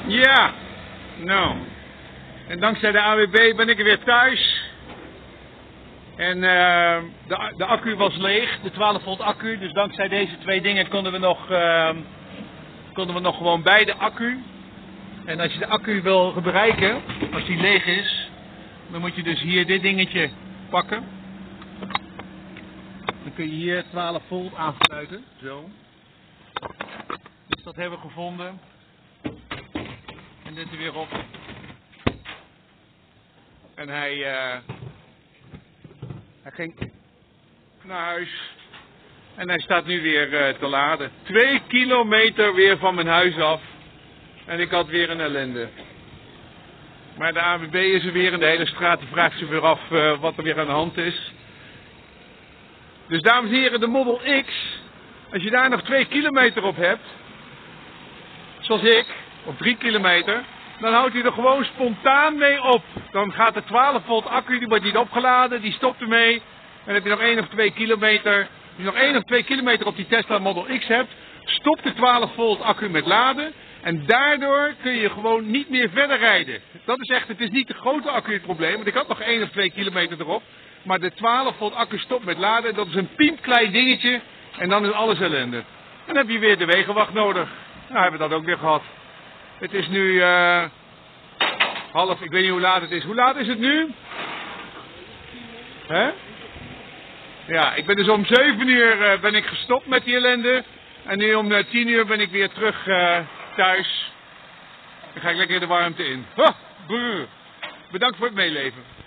Ja, nou. En dankzij de AWB ben ik weer thuis. En de accu was leeg, de 12 volt accu. Dus dankzij deze twee dingen konden we nog gewoon bij de accu. En als je de accu wil gebruiken, als die leeg is, dan moet je dus hier dit dingetje pakken. Dan kun je hier 12 volt aansluiten. Zo. Dus dat hebben we gevonden. En dit er weer op. En hij ging naar huis. En hij staat nu weer te laden. 2 kilometer weer van mijn huis af. En ik had weer een ellende. Maar de AWB is er weer in de hele straat. Die vraagt zich weer af wat er weer aan de hand is. Dus dames en heren, de Model X. Als je daar nog 2 kilometer op hebt. Zoals ik. Of 3 kilometer. Dan houdt hij er gewoon spontaan mee op. Dan gaat de 12 volt accu, die wordt niet opgeladen. Die stopt ermee. En dan heb je nog 1 of 2 kilometer. Als je nog 1 of 2 kilometer op die Tesla Model X hebt. Stopt de 12 volt accu met laden. En daardoor kun je gewoon niet meer verder rijden. Dat is echt, het is niet de grote accu het probleem. Want ik had nog 1 of 2 kilometer erop. Maar de 12 volt accu stopt met laden. Dat is een piepklein dingetje. En dan is alles ellende. En dan heb je weer de wegenwacht nodig. Nou hebben we dat ook weer gehad. Het is nu ik weet niet hoe laat het is. Hoe laat is het nu? Hè? Ja, ik ben dus om 7 uur ben ik gestopt met die ellende. En nu om 10 uur ben ik weer terug thuis. Dan ga ik lekker de warmte in. Bedankt voor het meeleven.